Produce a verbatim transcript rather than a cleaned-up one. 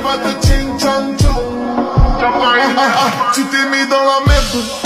pas de ching chong chong. Tu t'es mis dans la merde.